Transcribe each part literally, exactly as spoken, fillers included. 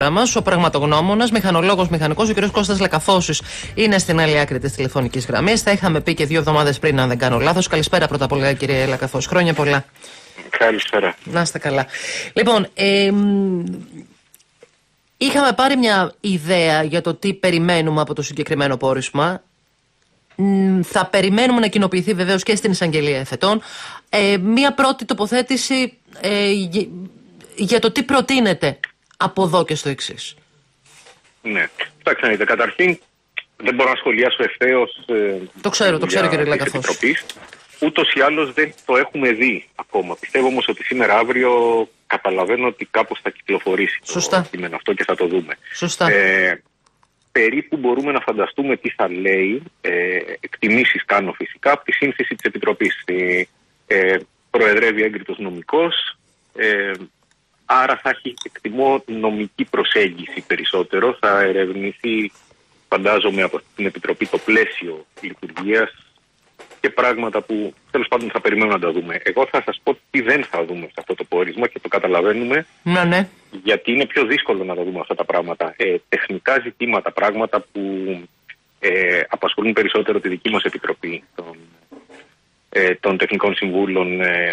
μας. Ο πραγματογνώμονας, μηχανολόγος, μηχανικός, ο κ. Κώστας Λακαθώσης είναι στην άλλη άκρη της τηλεφωνικής γραμμής. Τα είχαμε πει και δύο εβδομάδες πριν, αν δεν κάνω λάθος. Καλησπέρα πρώτα απ' όλα, κύριε Λακαθώση. Χρόνια πολλά. Καλησπέρα. Να είστε καλά. Λοιπόν, ε, είχαμε πάρει μια ιδέα για το τι περιμένουμε από το συγκεκριμένο πόρισμα. Θα περιμένουμε να κοινοποιηθεί βεβαίως και στην εισαγγελία εφετών. Ε, μία πρώτη τοποθέτηση ε, για το τι προτείνεται από εδώ και στο εξής. Ναι. Κοιτάξτε να δείτε, καταρχήν δεν μπορώ να σχολιάσω ευθέως. Ε, το ξέρω, το ξέρω κύριε Λακαθώση. Ούτως ή άλλως δεν το έχουμε δει ακόμα. Πιστεύω όμως ότι σήμερα αύριο καταλαβαίνω ότι κάπως θα κυκλοφορήσει. Σωστά. Το κείμενο αυτό και θα το δούμε. Σωστά. Ε, περίπου μπορούμε να φανταστούμε τι θα λέει, ε, εκτιμήσεις κάνω φυσικά, από τη σύνθεση της Επιτροπής. Ε, ε, προεδρεύει έγκριτος νομικός, ε, άρα θα έχει, εκτιμώ, νομική προσέγγιση περισσότερο. Θα ερευνηθεί, φαντάζομαι, από την Επιτροπή το πλαίσιο λειτουργίας και πράγματα που τέλος πάντων θα περιμένουμε να τα δούμε. Εγώ θα σας πω τι δεν θα δούμε σε αυτό το πόρισμα και το καταλαβαίνουμε. Ναι, ναι. Γιατί είναι πιο δύσκολο να τα δούμε αυτά τα πράγματα. Ε, τεχνικά ζητήματα, πράγματα που ε, απασχολούν περισσότερο τη δική μας Επιτροπή των, ε, των Τεχνικών Συμβούλων ε,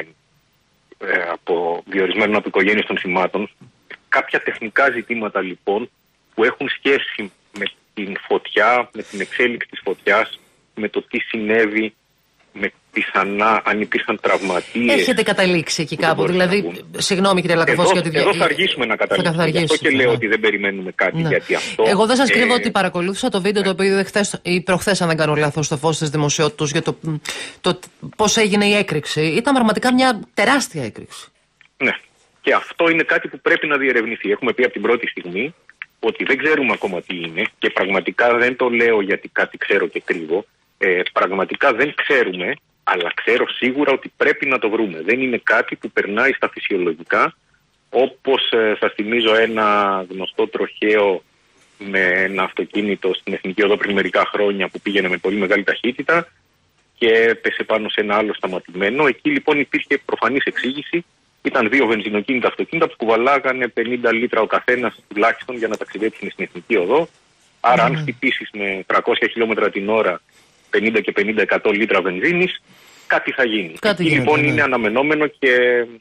ε, από διορισμένων από οικογένειες των θυμάτων. Κάποια τεχνικά ζητήματα λοιπόν που έχουν σχέση με την φωτιά, με την εξέλιξη της φωτιάς, με το τι συνέβη, με πιθανά αν υπήρχαν τραυματίες. Έχετε καταλήξει εκεί κάπου, δηλαδή, συγγνώμη κύριε Λακαθώση εδώ, για εδώ θα αργήσουμε να καταλήξουμε. Γι' αυτό και λέω ναι. ότι δεν περιμένουμε κάτι, ναι. γιατί αυτό... Εγώ δεν σας ε... κρύβω ότι παρακολούθησα το βίντεο ναι. το οποίο είδε χθες ή προχθές, αν δεν κάνω λάθος, στο φως της δημοσιότητας για το, το πώς έγινε η έκρηξη. Ήταν πραγματικά μια τεράστια έκρηξη. Ναι, και αυτό είναι κάτι που πρέπει να διερευνηθεί. Έχουμε πει από την πρώτη στιγμή ότι δεν ξέρουμε ακόμα τι είναι και πραγματικά δεν το λέω γιατί κάτι ξέρω και κρύβω. Ε, πραγματικά δεν ξέρουμε, αλλά ξέρω σίγουρα ότι πρέπει να το βρούμε. Δεν είναι κάτι που περνάει στα φυσιολογικά, όπως ε, σας θυμίζω ένα γνωστό τροχαίο με ένα αυτοκίνητο στην Εθνική Οδό πριν μερικά χρόνια που πήγαινε με πολύ μεγάλη ταχύτητα και έπεσε πάνω σε ένα άλλο σταματημένο. Εκεί λοιπόν υπήρχε προφανής εξήγηση. Ήταν δύο βενζινοκίνητα αυτοκίνητα που κουβαλάγανε πενήντα λίτρα ο καθένας τουλάχιστον για να ταξιδέψουν στην Εθνική Οδό. Άρα, mm. αν χτυπήσεις με τριακόσια χιλιόμετρα την ώρα πενήντα και πενήντα εκατό λίτρα βενζίνης, κάτι θα γίνει. Κάτι Εκεί λοιπόν ναι. είναι αναμενόμενο και,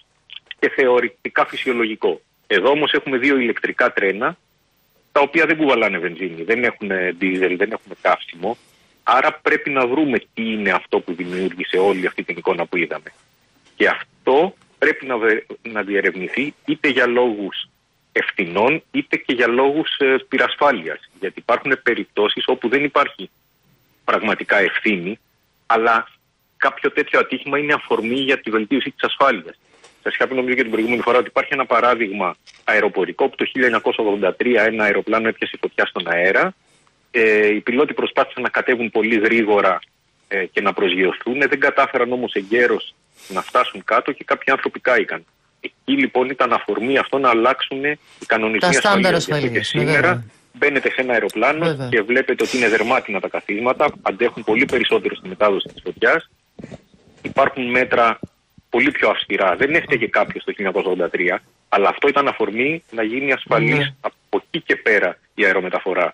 και θεωρητικά φυσιολογικό. Εδώ όμως έχουμε δύο ηλεκτρικά τρένα, τα οποία δεν κουβαλάνε βενζίνη, δεν έχουν δίζελ, δεν έχουν καύσιμο. Άρα πρέπει να βρούμε τι είναι αυτό που δημιούργησε όλη αυτή την εικόνα που είδαμε. Και αυτό πρέπει να, να διερευνηθεί είτε για λόγους ευθυνών, είτε και για λόγους ε, πυρασφάλειας. Γιατί υπάρχουν περιπτώσεις όπου δεν υπάρχει πραγματικά ευθύνη, αλλά κάποιο τέτοιο ατύχημα είναι αφορμή για τη βελτίωση της ασφάλειας. Σας είχα πει νομίζω και την προηγούμενη φορά ότι υπάρχει ένα παράδειγμα αεροπορικό που το χίλια εννιακόσια ογδόντα τρία ένα αεροπλάνο έπιασε φωτιά στον αέρα. Ε, οι πιλότοι προσπάθησαν να κατέβουν πολύ γρήγορα ε, και να προσγειωθούν. Δεν κατάφεραν όμως εγκαίρως να φτάσουν κάτω και κάποιοι άνθρωποι κάηκαν. Εκεί λοιπόν ήταν αφορμή αυτό να αλλάξουν οι κανονισμοί ασφαλείας. Και σήμερα μπαίνετε σε ένα αεροπλάνο βέβαια. Και βλέπετε ότι είναι δερμάτινα τα καθίσματα, αντέχουν πολύ περισσότερο στη μετάδοση της φωτιάς. Υπάρχουν μέτρα πολύ πιο αυστηρά. Δεν έφταιγε κάποιος το χίλια εννιακόσια ογδόντα τρία, αλλά αυτό ήταν αφορμή να γίνει ασφαλής ναι. από εκεί και πέρα η αερομεταφορά.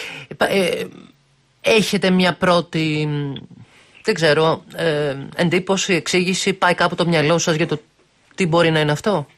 Ε, έχετε μια πρώτη, δεν ξέρω, ε, εντύπωση, εξήγηση, πάει κάπου το μυαλό σας για το τι μπορεί να είναι αυτό?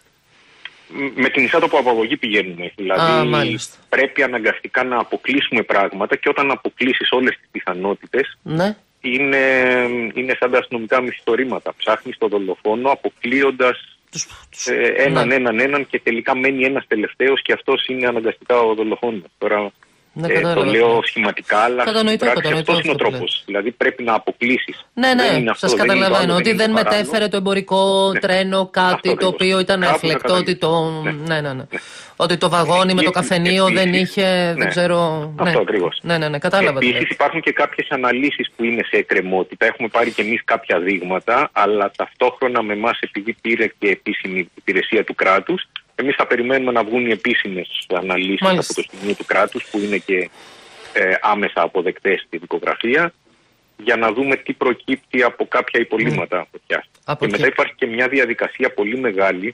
Με την εισάτοπο απαγωγή πηγαίνουμε. Δηλαδή Α, πρέπει αναγκαστικά να αποκλείσουμε πράγματα και όταν αποκλείσεις όλες τις πιθανότητες ναι. είναι, είναι σαν τα αστυνομικά μυθιστορήματα. Ψάχνεις τον δολοφόνο αποκλείοντας τους, τους, ε, έναν, ναι. έναν, έναν και τελικά μένει ένας τελευταίος και αυτός είναι αναγκαστικά ο δολοφόνος. Τώρα ναι, ε, το λέω σχηματικά, αλλά στην πράξη αυτός είναι ο τρόπος. Δηλαδή πρέπει να αποκλείσεις. Ναι, ναι, σας καταλαβαίνω ότι δεν μετέφερε το εμπορικό ναι. τρένο κάτι αυτό το οποίο ήταν εφλεκτό, ότι το... Ναι. Ναι, ναι, ναι. Ότι το βαγόνι με το καφενείο δεν είχε, ναι. δεν ξέρω... Αυτό ακριβώς. Ναι, ναι, ναι, κατάλαβα. Επίσης υπάρχουν και κάποιες αναλύσεις που είναι σε εκκρεμότητα. Έχουμε πάρει και εμείς κάποια δείγματα, αλλά ταυτόχρονα με εμάς επειδή πήρε και επίσημη υπηρεσία του κράτους, εμείς θα περιμένουμε να βγουν οι επίσημες αναλύσεις Μάλιστα. από το σημείο του κράτους που είναι και ε, άμεσα αποδεκτές στη δικογραφία για να δούμε τι προκύπτει από κάποια υπολείμματα mm. φωτιάς. Και μετά υπάρχει και μια διαδικασία πολύ μεγάλη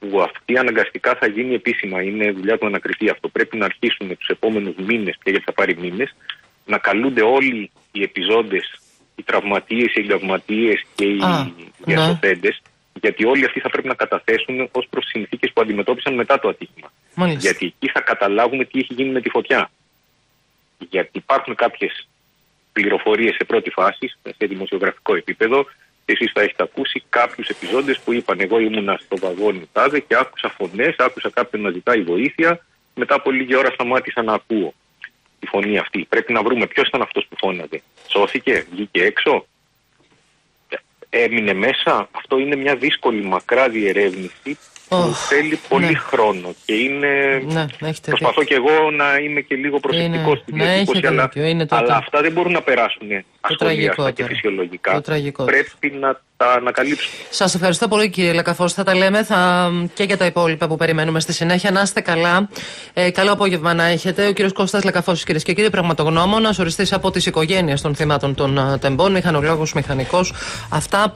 που αυτή αναγκαστικά θα γίνει επίσημα. Είναι δουλειά του να ανακριθεί αυτό. Πρέπει να αρχίσουν τους επόμενους μήνες, και γιατί θα πάρει μήνες, να καλούνται όλοι οι επιζώντες, οι τραυματίες, οι εγκληματίες και οι διασωθέντες, ναι. γιατί όλοι αυτοί θα πρέπει να καταθέσουν ως προς συνθήκες που αντιμετώπισαν μετά το ατύχημα. Μάλιστα. Γιατί εκεί θα καταλάβουμε τι έχει γίνει με τη φωτιά. Γιατί υπάρχουν κάποιες πληροφορίες σε πρώτη φάση, σε δημοσιογραφικό επίπεδο, και εσείς θα έχετε ακούσει κάποιους επιζώντες που είπαν: εγώ ήμουνα στο βαγόνι τάδε και άκουσα φωνές, άκουσα κάποιον να ζητάει βοήθεια. Μετά από λίγη ώρα σταμάτησα να ακούω τη φωνή αυτή. Πρέπει να βρούμε ποιος ήταν αυτός που φώναζε. Σώθηκε, βγήκε έξω, έμεινε μέσα. Αυτό είναι μια δύσκολη, μακρά διερεύνηση που oh, θέλει πολύ ναι. χρόνο. Και είναι. Ναι, προσπαθώ και εγώ να είμαι και λίγο προσεκτικός στην διατύπωση, αλλά, αλλά αυτά δεν μπορούν να περάσουν ασχολιαστά και φυσιολογικά. Πρέπει να τα ανακαλύψουμε. Σας ευχαριστώ πολύ, κύριε Λακαφώση. Θα τα λέμε θα... και για τα υπόλοιπα που περιμένουμε στη συνέχεια. Να είστε καλά. Ε, καλό απόγευμα να έχετε. Ο κύριος Κώστας Λακαφώσης, κυρίες και κύριοι, πραγματογνώμονας, οριστής από τις οικογένειες των θυμάτων των τεμπών, μηχανολόγος, μηχανικός. Αυτά.